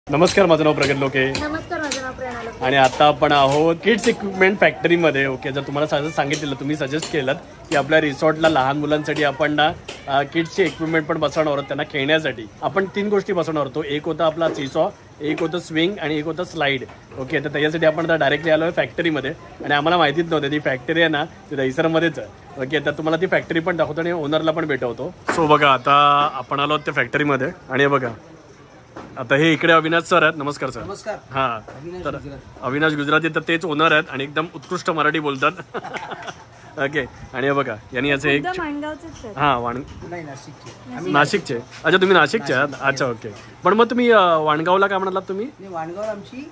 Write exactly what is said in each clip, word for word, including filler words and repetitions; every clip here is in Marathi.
नमस्कार, माझं नाव प्रगत लोके. नमस्कार, माझं नाव प्रेरणा लोके. आणि आता आपण आहोत किड्स इक्विपमेंट फॅक्टरीमध्ये. ओके, जर तुम्हाला सजेस्ट सांगितलेलं, तुम्ही सजेस्ट केलं की आपल्या रिसॉर्टला लहान मुलांसाठी आपण ना किड्सचे इक्विपमेंट पण बसवणार आहोत, त्यांना खेळण्यासाठी. आपण तीन गोष्टी बसवणार होतो. एक होता आपला सीसॉ, एक होतं स्विंग आणि एक होतं स्लाईड. ओके, तर त्याच्यासाठी आपण आता डायरेक्टली आलो आहे फॅक्टरीमध्ये. आणि आम्हाला माहितीच नव्हतं ती फॅक्टरी आहे ना ती दहिसरमध्येच आहे. ओके, तर तुम्हाला ती फॅक्टरी पण दाखवतो आणि ओनरला पण भेटवतो. सो बघा, आता आपण आलो त्या फॅक्टरीमध्ये. आणि बघा, आता हे इकडे अविनाश सर आहेत. नमस्कार सर. नमस्कार. हा, तर अविनाश गुजराती, तर तेच ओनर आहेत आणि एकदम उत्कृष्ट मराठी बोलतात. ओके, आणि हे बघा, यांनी याचे एक हा वाण नाशिकचे. अच्छा, तुम्ही नाशिकचे आहात. अच्छा, ओके. पण मग तुम्ही वाणगावला काय म्हणालात तुम्ही? वाणगाव आमची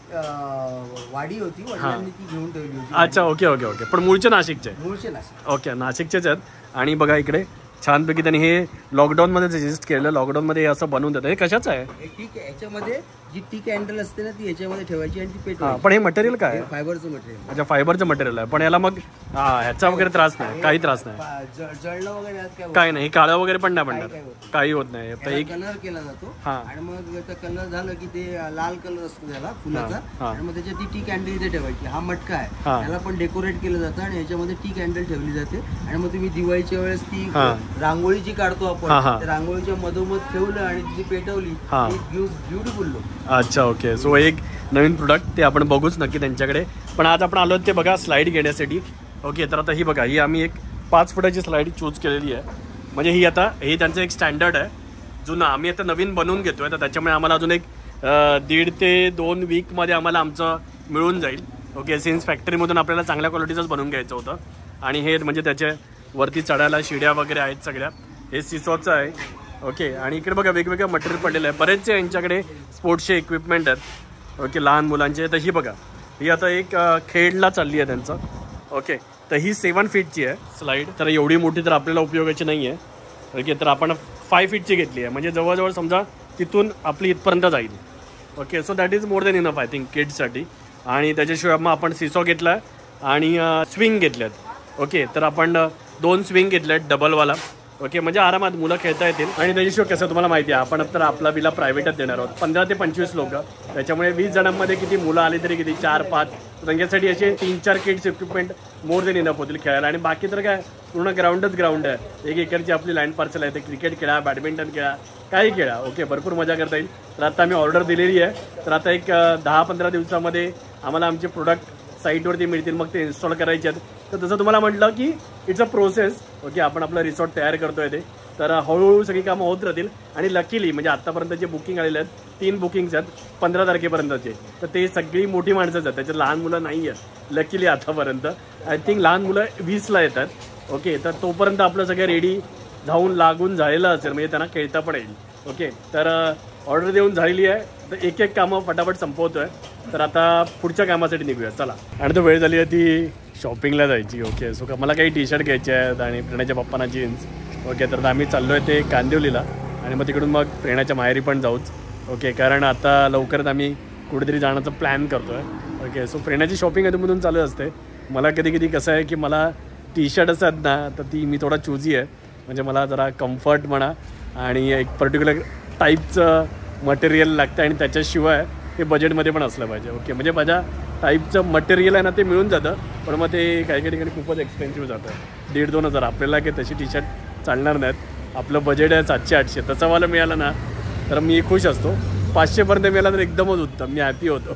वाडी होती, वडिलांनी ती घेऊन ठेवली होती. अच्छा, ओके ओके ओके. पण मूळचे नाशिकचे? मूळचे नाशिक. ओके, नाशिकचेच आहेत. आणि बघा इकडे छानपैकी त्यांनी हे लॉकडाऊन मध्ये सजेस्ट केलं. लॉकडाऊन मध्ये असं बनवून देतात. हे कशाचं आहे? ठीक आहे, याच्यामध्ये जी टी कॅन्डल असते ना ती याच्यामध्ये ठेवायची आणि ती पेट. पण हे मटेरियल काय आहे? फायबरचं मटेरियल. अच्छा, फायबरचं मटेरियल आहे. पण याला मग ह्याचा वगैरे त्रास नाही? काही त्रास नाही? जळणं वगैरे काही नाही? काळं वगैरे पण नाही पडणार? काही होत नाही. कलर केला जातो आणि मग त्याचा कलर झालं की ते लाल कलर असतो त्याला फुलाचा, आणि मग त्याच्यात ती टी कॅन्डल इथे ठेवायची. हा मटका आहे, त्याला पण डेकोरेट केलं जातं आणि याच्यामध्ये टी कॅन्डल ठेवली जाते. आणि मग तुम्ही दिवाळीच्या वेळेस ती रांगोळी जी काढतो आपण, रांगोळीच्या मधोमध ठेवलं आणि ती पेटवली, ब्युटिफुल लुक. अच्छा, ओके. सो एक नवीन प्रोडक्ट ते आपण बघूच नक्की त्यांच्याकडे. पण आज आपण आलो ते बघा स्लाईड घेण्यासाठी. ओके, तर आता ही बघा, ही आम्ही एक पाच फुटाची स्लाईड चूज केलेली आहे. म्हणजे ही आता हे त्यांचं एक स्टँडर्ड आहे जुनं. आम्ही आता नवीन बनवून घेतोय, तर त्याच्यामुळे आम्हाला अजून एक दीड ते दोन वीकमध्ये आम्हाला आमचं मिळून जाईल. ओके, सिन्स फॅक्टरीमधून आपल्याला चांगल्या क्वालिटीचंच बनवून घ्यायचं होतं. आणि हे म्हणजे त्याच्या वरती चढायला शिड्या वगैरे आहेत सगळ्या. हे सिसॉचं आहे. ओके, आणि इकडे बघा वेगवेगळं मटेरियल पडलेलं आहे. बरेचसे यांच्याकडे स्पोर्ट्सचे इक्विपमेंट आहेत. ओके, लहान मुलांचे. तर ही बघा, ही आता एक खेळला चालली आहे त्यांचं. ओके, तर ही सेवन फीटची आहे स्लाईड. तर एवढी मोठी तर आपल्याला उपयोगाची नाही आहे. ओके, तर आपण फाय फीटची घेतली आहे. म्हणजे जवळजवळ समजा तिथून आपली इथपर्यंत जाईल. Okay, so that is more than enough I think किड्ससाठी. आणि त्याच्याशिवाय मग आपण सिसॉ घेतला आहे आणि स्विंग घेतल्यात. ओके, तर आपण दोन स्विंग घेतले आहेत डबलवाला. ओके, म्हणजे आरामात मुलं खेळता येतील. आणि त्याच्याशिवाय कसं तुम्हाला माहिती आहे, आपण तर आपला बिला प्रायव्हेटच देणार आहोत. पंधरा ते पंचवीस लोक, त्याच्यामुळे वीस जणांमध्ये किती मुलं आली तरी किती चार पाच, त्यांच्यासाठी असे तीन चार kids equipment more than enough होतील खेळायला. आणि बाकी तर काय, पूर्ण ग्राउंडच ग्राउंड आहे. एक एकरची आपली लँड पार्सल आहे. ते क्रिकेट खेळा, बॅडमिंटन खेळा, काही खेळा. ओके, भरपूर मजा करता येईल. तर आता आम्ही ऑर्डर दिलेली आहे. तर आता एक दहा पंधरा दिवसामध्ये आम्हाला आमचे प्रोडक्ट साईटवरती मिळतील, मग ते इन्स्टॉल करायचे आहेत. तर तसं तुम्हाला म्हटलं की इट्स अ प्रोसेस. ओके, आपण आपलं रिसॉर्ट तयार करतोय ते, तर हळूहळू सगळी कामं होत राहतील. आणि लकीली म्हणजे आत्तापर्यंत जे बुकिंग आलेले आहेत, तीन बुकिंग्स आहेत पंधरा तारखेपर्यंतचे. तर ते सगळी मोठी माणसंच आहेत, त्याच्यात लहान मुलं नाही आहेत लकीली आतापर्यंत. आय थिंक लहान मुलं वीसला येतात. ओके, तर तोपर्यंत आपलं सगळं रेडी जाऊन लागून झालेलं असेल, म्हणजे त्यांना खेळता पण येईल. ओके, तर ऑर्डर देऊन झालेली आहे. तर एक एक कामं फटाफट संपवतोय. तर आता पुढच्या कामासाठी निघूया, चला. आणि तो वेळ झाली आहे ती शॉपिंगला जायची. ओके, सो मला काही टी शर्ट घ्यायचे आहेत आणि प्रेरणाच्या पप्पांना जीन्स. ओके, तर आम्ही चाललो आहे ते कांदिवलीला. आणि मग तिकडून मग प्रेरणाच्या माहेरी पण जाऊच. ओके, कारण आता लवकरच आम्ही कुठेतरी जाण्याचा प्लॅन करतो आहे. ओके, सो प्रेरणाची शॉपिंग अधूनमधून चालू असते. मला कधी कधी कसं आहे की मला टी शर्ट असतात ना, तर ती मी थोडा चूजी आहे. म्हणजे मला जरा कम्फर्ट म्हणा आणि एक पर्टिक्युलर टाईपचं मटेरियल लागतं आणि त्याच्याशिवाय ते बजेटमध्ये पण असलं पाहिजे. ओके, म्हणजे माझ्या टाईपचं मटेरियल आहे ना ते मिळून जातं, पण मग ते काही काही ठिकाणी खूपच एक्सपेन्सिव्ह जातं. दीड दोन हजार आपल्याला काही तशी टी शर्ट चालणार नाहीत. आपलं बजेट आहे सातशे आठशे. तसावाला मिळाला ना तर मी खुश असतो. पाचशेपर्यंत मिळाला तर एकदमच उत्तम, मी हॅपी होतो.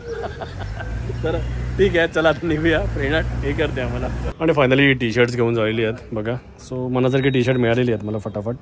तर ठीक आहे, चला आता निघूया. प्रेरणा हे करते आम्हाला. आणि फायनली टी शर्ट्स घेऊन झालेली आहेत बघा. सो मनासारखी टी शर्ट मिळालेली आहेत मला फटाफट.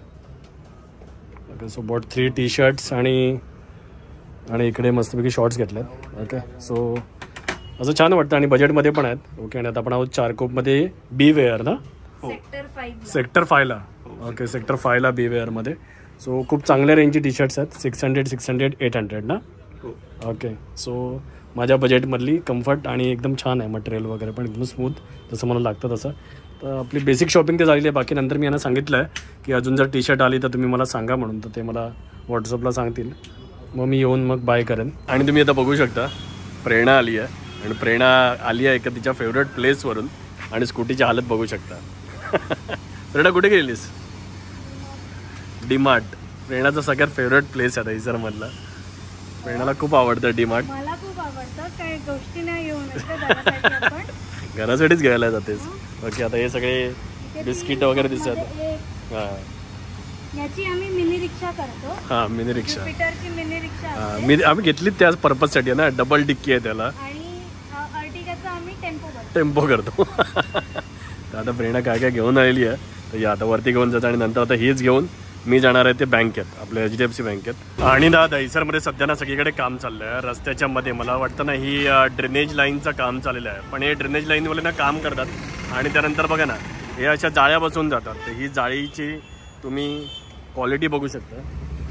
Okay, so bought three T shirts आणि आणि इकडे मस्तपैकी शॉर्ट्स घेतल्यात. ओके, सो असं छान वाटतं आणि बजेटमध्ये पण आहेत. ओके, आणि आता आपण आहोत चारकोपमध्ये बी वेअर ना, सेक्टर फायला. ओके, सेक्टर फायला बी वेअरमध्ये. सो खूप चांगल्या रेंजची टी शर्ट्स आहेत. Six hundred six hundred eight hundred ना. ओके, सो माझ्या बजेटमधली कम्फर्ट आणि एकदम छान आहे. मटेरियल वगैरे पण एकदम स्मूथ, जसं मला लागतं तसं. तर आपली बेसिक शॉपिंग ते झालेली आहे. बाकी नंतर मी यांना सांगितलं आहे की अजून जर टी शर्ट आली तर तुम्ही मला सांगा म्हणून. तर ते मला व्हॉट्सअपला सांगतील, मग मी येऊन मग बाय करेन. आणि तुम्ही आता बघू शकता प्रेरणा आली आहे. आणि प्रेरणा आली आहे एका तिच्या फेवरेट प्लेसवरून. आणि स्कूटीची हालत बघू शकता. प्रेरणा कुठे गेलीस? डीमार्ट. प्रेरणाचा सगळ्यात फेवरेट प्लेस आहे दहिसरमधला. प्रेरणाला खूप आवडतं डीमार्ट. मला खूप आवडतं. काही गोष्टी नाही घेऊन येतो घरासाठी आपण. घरासाठीच घ्यायला जातेस. ओके आता हे सगळे बिस्किट वगैरे दिसतात. हा याची आम्ही मिनी रिक्षा करतो. हा मिनी रिक्षा. ज्युपिटरची मिनी रिक्षा हा असते. मी आम्ही घेतली त्याच पर्पज साठी ना. डबल डिक्की आहे त्याला. आणि अर्टिगाचा आम्ही टेम्पो करतो. टेम्पो करतो. तर आता प्रेरणा काय काय घेऊन आलेली आहे. तर या आता वरती घेऊन जायचं आणि नंतर आता हेच घेऊन मी जाणार आहे ते बँकेत, आपल्या एच डी एफ सी बँकेत. आणि ना दहिसरमध्ये सध्या ना सगळीकडे काम चाललं आहे रस्त्याच्या मध्ये. मला वाटतं ना ही ड्रेनेज लाईनचं काम चाललेलं आहे. पण हे ड्रेनेज लाईनवाले ना काम करतात आणि त्यानंतर बघा ना हे अशा जाळ्या बसून जातात. तर ही जाळीची तुम्ही क्वालिटी बघू शकता.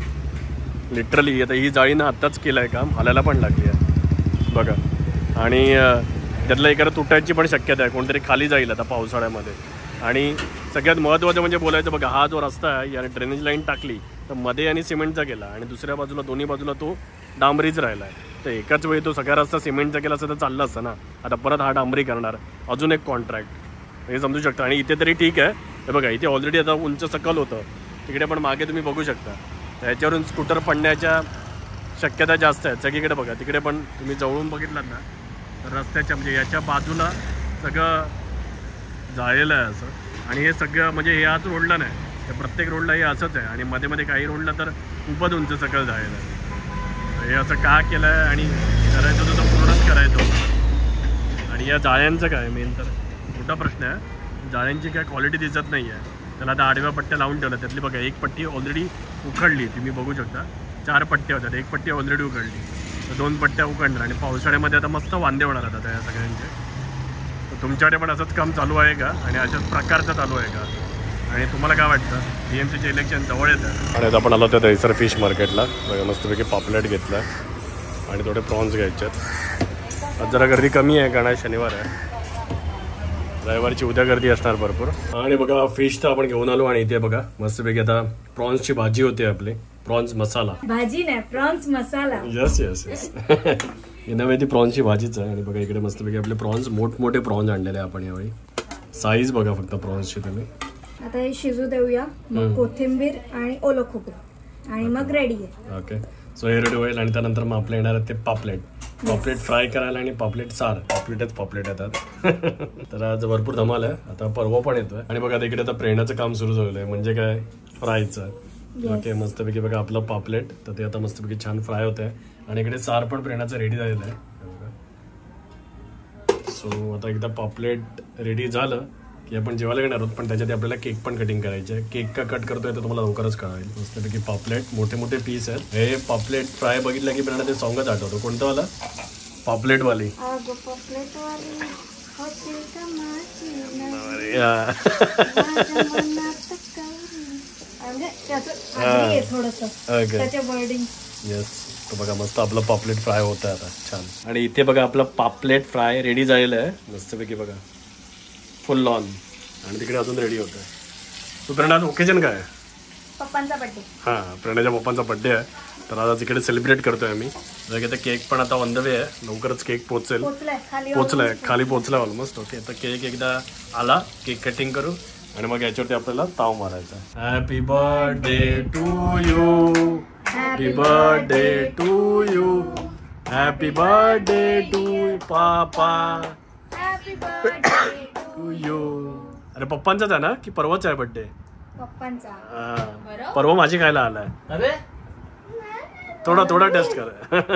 लिटरली आता ही जाळी ना आत्ताच केलं आहे काम, हालायला पण लागली आहे बघा. आणि त्यातलं एखादं तुटायची पण शक्यता आहे. कोणतरी खाली जाईल आता पावसाळ्यामध्ये. आणि सगळ्यात महत्त्वाचं म्हणजे बोलायचं बघा, हा जो रस्ता आहे याने ड्रेनेज लाईन टाकली तर मध्ये आणि सिमेंटचा केला आणि दुसऱ्या बाजूला दोन्ही बाजूला तो डांबरीच राहिला आहे. तर एकाच वेळी तो सगळा रस्ता सिमेंटचा केला असता तर चाललं असतं ना. आता परत हा डांबरी करणार, अजून एक कॉन्ट्रॅक्ट, हे समजू शकता. आणि इथे तरी ठीक आहे. हे बघा इथे ऑलरेडी आता उंच सकल होतं. तिकडे पण मागे तुम्ही बघू शकता. त्याच्यावरून स्कूटर पडण्याच्या शक्यता जास्त आहेत. सगळीकडे बघा तिकडे पण तुम्ही जवळून बघितलात ना तर रस्त्याच्या म्हणजे याच्या बाजूला सगळं जाळलेलं आहे असं. आणि हे सगळं म्हणजे हे आज रोडला नाही, तर प्रत्येक रोडला हे असंच आहे. आणि मध्ये मध्ये काही रोडला तर खूपच उंच सगळं जाळलेलं आहे. हे असं का केलं आहे आणि करायचं तर तो पूर्णच करायचं. आणि या जाळ्यांचं काय मेन तर मोठा प्रश्न आहे. जाळ्यांची काय क्वालिटी दिसत नाही आहे. त्याला आता आडव्या पट्ट्या लावून ठेवल्या. त्यातली बघा एक पट्टी ऑलरेडी उखडली, तुम्ही बघू शकता. चार पट्ट्या होत्या, एक पट्टी ऑलरेडी उखडली, तर दोन पट्ट्या उखडणार. आणि पावसाळ्यामध्ये आता मस्त वांदे होणार आता त्या सगळ्यांचे. तर तुमच्याकडे पण असंच काम चालू आहे का आणि अशाच प्रकारचं चालू आहे का? आणि तुम्हाला काय वाटतं? बी एम सीचे इलेक्शन जवळ येतं. आणि आता आपण आलो त्या दहिसर फिश मार्केटला. मस्तपैकी पापलेट घेतला आणि थोडे प्रॉन्स घ्यायचे आहेत. आज जरा गर्दी कमी आहे कारण शनिवार आहे. रविवारची उद्या गर्दी असणार भरपूर. आणि बघा फिश तर आपण घेऊन आलो. आणि इथे बघा मस्तपैकी आता प्रॉन्सची भाजी होती आपली, प्रॉन्स मसाला. भाजी नाही, prawns masala. Yes yes yes नव्हे ती प्रॉन्सची भाजीच आहे. आणि बघा इकडे मस्तपैकी आपले प्रॉन्स, मोठमोठे प्रॉन्स आणलेले आहे आपण यावेळी. साईज बघा फक्त प्रॉन्सची तुम्ही. आता हे शिजू देऊया, मग कोथिंबीर आणि ओलं खोबरं आणि मग रेडी आहे. ओके सो हे रेडी होईल. आणि त्यानंतर मग आपल्या येणार ते पापलेट. पापलेट फ्राय करायला आणि पापलेट सार, पापलेटच पापलेट येतात. तर आज भरपूर धमाल आहे. आता परवा पण येतोय. आणि बघा तिकडे आता प्रेरणाचं काम सुरू झालेलं आहे, म्हणजे काय फ्रायचं. ओके मस्तपैकी बघा आपलं पापलेट, तर ते आता मस्तपैकी छान फ्राय होत आहे. आणि इकडे सार पण प्रेरणाचं रेडी झालेलं आहे. सो आता एकदा पापलेट रेडी झालं की आपण जेवायला घेणार आहोत. पण त्याच्यात आपल्याला केक पण कटिंग करायचे आहे. केक का कट करतोय तर तुम्हाला लवकरच कळेल. मस्तपैकी पापलेट मोठे मोठे पीस आहेत. हे पापलेट फ्राय बघितलं की प्रेरणा ते सॉंगच आठवतो. कोणतं वाला? पापलेटवाली. येस तो बघा मस्त आपलं पापलेट फ्राय होत आहे आता छान. आणि इथे बघा आपलं पापलेट फ्राय रेडी झालेलं आहे मस्तपैकी बघा फुल लॉन. आणि तिकडे अजून रेडी होत आहे. तो प्रेरणा ओकेजन काय? पप्पांचा बर्थडे. हां प्रेरणाच्या पप्पांचा बर्थडे आहे. तर आज इकडे सेलिब्रेट करतोय आम्ही. जर केक पण आता ऑन द वे आहे, लवकरच केक पोहोचेल. पोचलाय खाली पोहोचलाय ऑलमोस्ट. ओके तर केक एकदा आला केक कटिंग करू आणि मग याच्यावरती आपल्याला ताव मारायचा. Happy birthday to you, happy birthday to you, happy birthday to papa, happy birthday to you. अरे पप्पांचाच आहे ना की परवाच आहे बर्थडे? पप्पांचा. परवा माझी खायला आलाय. अरे थोडा थोडा टेस्ट कर.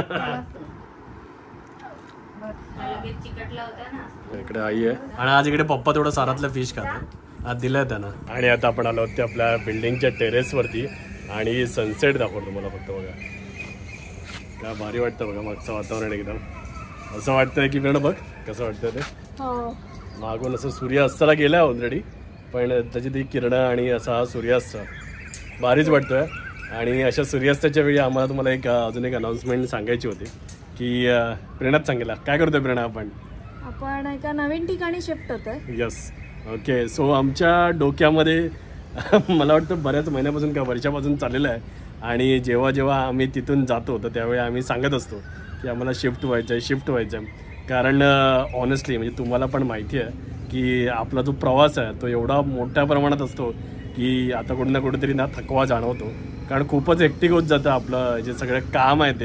इकडे आई आहे आणि आज इकडे पप्पा थोडं सारातलं फिश खातात. आज दिलंय त्यांना. आणि आता आपण आलो ते आपल्या बिल्डिंगच्या टेरेस वरती आणि सनसेट दाखवतो मला फक्त बघा. काय भारी वाटतं बघा मागचं वातावरण एकदम. असं वाटतंय की वेळ बघ कसं वाटतंय ते. मागून असं सूर्यास्ताला गेलाय ऑलरेडी, पण त्याची ती किरणं आणि असा हा सूर्यास्त भारीच वाटतोय. आणि अशा सूर्यास्ताच्या वेळी आम्हाला तुम्हाला एक अजून एक अनाउन्समेंट सांगायची होती की प्रेरणाच सांगेला. काय करतोय प्रेरणा? आपण आपण एका नवीन ठिकाणी शिफ्ट होतोय. यस ओके सो आमच्या डोक्यामध्ये मला वाटतं बऱ्याच महिन्यापासून का वर्षापासून चाललेलं आहे. आणि जेव्हा जेव्हा आम्ही तिथून जातो तर त्यावेळी आम्ही सांगत असतो की आम्हाला शिफ्ट व्हायचं आहे शिफ्ट व्हायचं आहे. कारण ऑनेस्टली म्हणजे तुम्हाला पण माहिती आहे की आपला जो प्रवास आहे तो एवढा मोठ्या प्रमाणात असतो की आता कुठे ना कुठेतरी ना थकवा जाणवतो. कारण खूपच हेक्टिक होत जातं आपलं जे सगळं काम आहे ते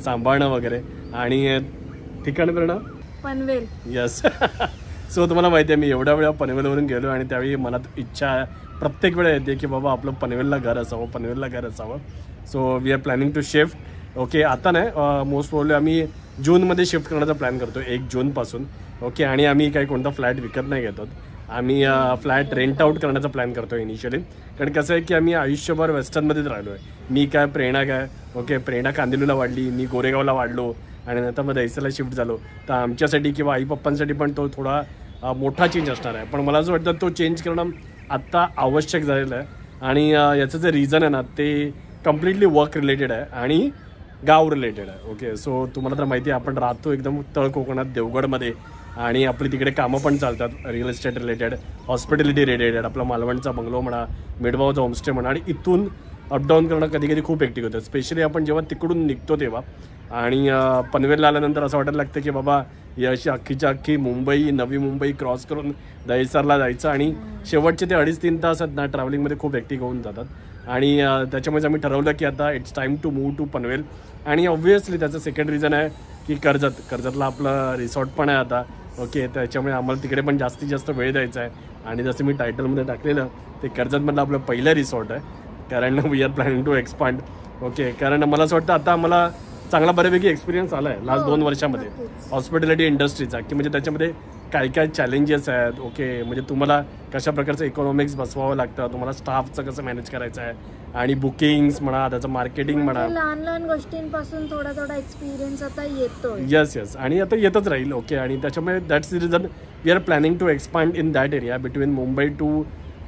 सांभाळणं वगैरे. आणि ठिकाण प्रेरणा पनवेल. यस. सो तुम्हाला माहिती आहे मी एवढ्या वेळा पनवेलवरून गेलो आणि त्यावेळी मनात इच्छा प्रत्येक वेळा येते की बाबा आपलं पनवेलला घर असावं, पनवेलला घर असावं. So we are planning to shift. Okay, आता नाही, मोस्ट प्रॉब्ली आम्ही जूनमध्ये शिफ्ट करण्याचा प्लॅन करतो, एक जूनपासून. ओके, आणि आम्ही काही कोणता फ्लॅट विकत नाही घेतो, आम्ही फ्लॅट रेंट आउट करण्याचा प्लॅन करतो इनिशियली. कारण कसं आहे की आम्ही आयुष्यभर वेस्टर्नमध्येच राहिलो आहे. मी काय, प्रेरणा काय, ओके, प्रेरणा कांदिवलीला वाढली, मी गोरेगावला वाढलो आणि नंतर मग दहिसरला शिफ्ट झालो. तर आमच्यासाठी किंवा आई पप्पांसाठी पण तो थोडा मोठा चेंज असणार आहे. पण मला असं वाटतं तो चेंज करणं आत्ता आवश्यक झालेलं आहे. आणि याचं जे रिझन आहे ना ते कम्प्लिटली वर्क रिलेटेड आहे आणि गाव रिलेटेड आहे. ओके, सो तुम्हाला तर माहिती आहे आपण राहतो एकदम तळ कोकणात देवगडमध्ये आणि आपली तिकडे कामं पण चालतात real estate related, hospitality related. आपला मालवणचा बंगलो म्हणा, मिडबावचा होमस्टे म्हणा, आणि इथून अपडाऊन करणं कधी कधी खूप हेक्टिक होतं, स्पेशली आपण जेव्हा तिकडून निघतो तेव्हा. आणि पनवेलला आल्यानंतर असं वाटायला लागतं की बाबा ही अशी अख्खीच्या अख्खी मुंबई, नवी मुंबई क्रॉस करून दहिसरला जायचं आणि शेवटचे ते अडीच तीन तास आहेत ना ट्रॅव्हलिंगमध्ये खूप हेक्टिक होऊन जातात. आणि त्याच्यामुळे आम्ही ठरवलं की आता it's time to move to Panvel. आणि ऑब्व्हियसली त्याचं सेकंड रिझन आहे की कर्जत. कर्जतला आपलं रिसॉर्ट पण आहे आता. ओके, त्याच्यामुळे आम्हाला तिकडे पण जास्तीत जास्त वेळ द्यायचा आहे. आणि जसं मी टायटलमध्ये टाकलेलं ते कर्जतमधलं आपलं पहिलं रिसॉर्ट आहे, कारण we are planning to expand. Okay, कारण मला असं वाटतं आता मला चांगला बऱ्यापैकी एक्सपिरियन्स आला आहे लास्ट दोन वर्षामध्ये हॉस्पिटॅलिटी इंडस्ट्रीचा, की म्हणजे त्याच्यामध्ये काय काय चॅलेंजेस आहेत. ओके, म्हणजे तुम्हाला कशा प्रकारचं इकॉनॉमिक्स बसवावं लागतं, तुम्हाला स्टाफचं कसं मॅनेज करायचं आहे, आणि बुकिंग्स म्हणा, त्याचं मार्केटिंग म्हणा, लहान लहान गोष्टींपासून थोडा थोडा एक्सपिरियन्स आता येतो. यस यस आणि आता येतच राहील. ओके, आणि त्याच्यामुळे that's the reason we are planning to expand in that area between Mumbai to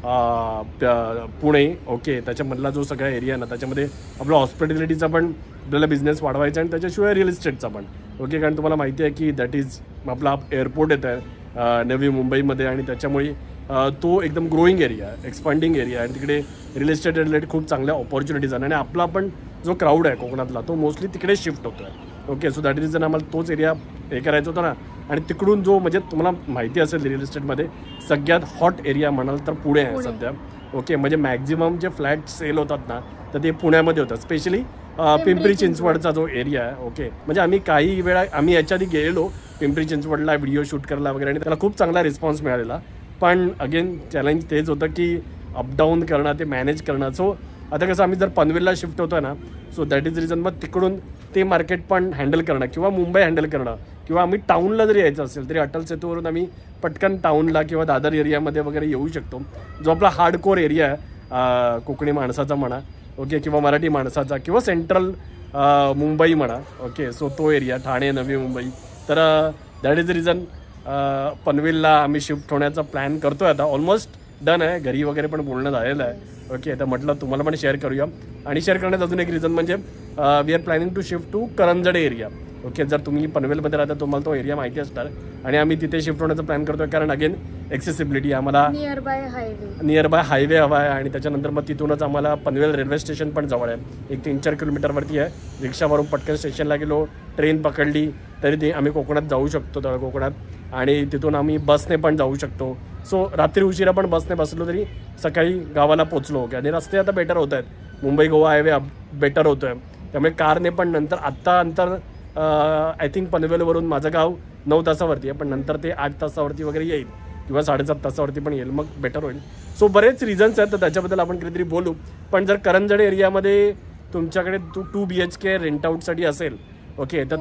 Pune. Okay, त्याच्यामधला जो सगळा एरिया आहे ना त्याच्यामध्ये आपला हॉस्पिटॅलिटीचा पण आपल्याला बिझनेस वाढवायचा आणि त्याच्याशिवाय रिअल इस्टेटचा पण. ओके, कारण तुम्हाला माहिती आहे की दॅट इज आपला एअरपोर्ट येत आहे नवी मुंबईमध्ये आणि त्याच्यामुळे तो एकदम ग्रोईंग एरिया, एक्सपांडिंग एरिया आणि तिकडे रिअल इस्टेट रिलेटेड खूप चांगल्या ऑपॉर्च्युनिटीज आहेत. आणि आपला पण जो क्राऊड आहे कोकणातला तो मोस्टली तिकडे शिफ्ट होतो आहे. Okay, so that is reason आम्हाला तोच एरिया हे करायचा होता ना. आणि तिकडून जो म्हणजे तुम्हाला माहिती असेल रिअल इस्टेटमध्ये सगळ्यात हॉट एरिया म्हणाल तर पुणे आहे सध्या. ओके, म्हणजे मॅक्झिमम जे फ्लॅट सेल होतात ना तर ते पुण्यामध्ये होतात, स्पेशली पिंपरी चिंचवडचा जो एरिया आहे. ओके, म्हणजे आम्ही काही वेळा आम्ही याच्या आधी गेलेलो पिंपरी चिंचवडला व्हिडिओ शूट करायला वगैरे आणि त्याला खूप चांगला रिस्पॉन्स मिळालेला. पण अगेन चॅलेंज तेच होतं की अपडाऊन करणं, ते मॅनेज करणं. सो आता कसं आम्ही जर पनवेलला शिफ्ट होतो ना, सो दॅट इज रिझन मग तिकडून ते मार्केट पण हँडल करणं किंवा मुंबई हँडल करणं किंवा आम्ही टाऊनला जरी यायचं असेल तरी अटल सेतूवरून आम्ही पटकन टाऊनला किंवा दादर एरियामध्ये वगैरे येऊ शकतो, जो आपला हार्डकोर एरिया आहे कोकणी माणसाचा म्हणा. ओके, किंवा मराठी माणसाचा किंवा सेंट्रल मुंबई म्हणा. ओके, सो तो एरिया ठाणे, नवी मुंबई. तर दॅट इज द रिझन पनवेलला आम्ही शिफ्ट होण्याचा प्लॅन करतो आहे. आता ऑलमोस्ट डन आहे, घरी वगैरे पण बोलणं झालेलं आहे. ओके, तर म्हटलं तुम्हाला पण शेअर करूया. आणि शेअर करण्याचं अजून एक रिझन म्हणजे we are planning to shift to Karanjade area. Okay, जर तुम्ही पनवेलमध्ये राहता तुम्हाला तो एरिया माहिती असणार आणि आम्ही तिथे शिफ्ट होण्याचा प्लॅन करतोय कारण अगेन एक्सेसिबिलिटी आम्हाला nearby highway nearby highway हवा आहे. आणि त्याच्यानंतर मग तिथूनच आम्हाला पनवेल रेल्वे स्टेशन पण जवळ आहे, एक तीन चार किलोमीटरवरती आहे. रिक्षावरून पटकन स्टेशनला गेलो, ट्रेन पकडली तरी ते आम्ही कोकणात जाऊ शकतो, तळ कोकणात. आणि तिथून आम्ही बसने पण जाऊ शकतो. सो रात्री उशिरा पण बसने बसलो तरी सकाळी गावाला पोचलो. ओके, आणि रस्ते आता बेटर होत आहेत, मुंबई गोवा हायवे बेटर होतो आहे, त्यामुळे कारने पण नंतर आत्ता अंतर आय थिंक पनवेलवरून माझं गाव नऊ तासावरती आहे, पण नंतर ते आठ तासावरती वगैरे येईल किंवा साडेसात तासावरती पण येईल, मग बेटर होईल. सो बरेच रिझन्स आहेत, तर त्याच्याबद्दल आपण कधीतरी बोलू. पण जर करंजडे एरियामध्ये तुमच्याकडे two two B H K rent आउटसाठी असेल, ओके, तर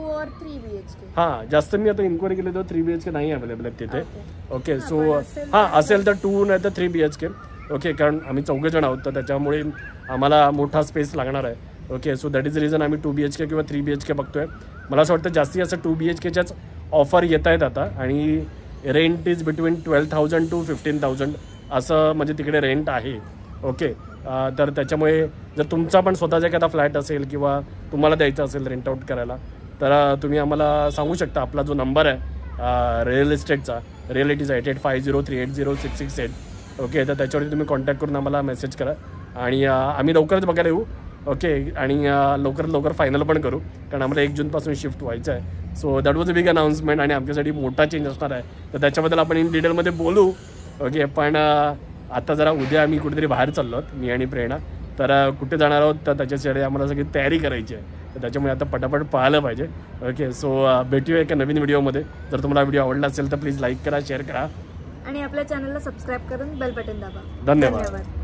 हां जास्त मी आता इन्क्वायरी केली तर थ्री बी एच के नाही अवेलेबल आहेत तिथे. ओके, सो हां असेल तर टू नाही तर three B H K. Okay, कारण आम्ही चौघेजण आहोत तर त्याच्यामुळे आम्हाला मोठा स्पेस लागणार आहे. Okay, so that is reason आम्ही टू बी एच के किंवा थ्री बी एच के बघतोय. मला असं वाटतं जास्तीत जास्त टू बी एच केच्याच ऑफर येत आहेत आता. आणि rent is between twelve thousand to fifteen thousand असं म्हणजे तिकडे रेंट आहे. ओके, तर त्याच्यामुळे जर तुमचा पण स्वतःचा एखादा फ्लॅट असेल किंवा तुम्हाला द्यायचा असेल रेंट आउट करायला तर तुम्ही आम्हाला सांगू शकता. आपला जो नंबर आहे रिअल इस्टेटचा रिअलिटीचा eight eight five zero three eight zero six six eight. Okay, तर त्याच्यावरती तुम्ही कॉन्टॅक्ट करून आम्हाला मेसेज करा आणि आम्ही लवकरच बघायला येऊ. ओके, आणि लवकरात लवकर फायनल पण करू कारण आम्हाला एक जूनपासून शिफ्ट व्हायचं आहे. So that was a big announcement आणि आमच्यासाठी मोठा चेंज असणार आहे, तर त्याच्याबद्दल आपण इन डिटेलमध्ये बोलू. ओके, पण आता जरा उद्या आम्ही कुठेतरी बाहेर चाललो आहोत मी आणि प्रेरणा, तर कुठे जाणार आहोत तर त्याच्यासाठी आम्हाला सगळी तयारी करायची आहे. तर त्याच्यामुळे आता पटापट पाहायला पाहिजे. ओके, सो भेटूया एका नवीन व्हिडिओमध्ये. जर तुम्हाला व्हिडिओ आवडला असेल तर प्लीज लाईक करा, शेअर करा आणि आपल्या चॅनलला सबस्क्राईब करून बेल बटन दाबा. धन्यवाद.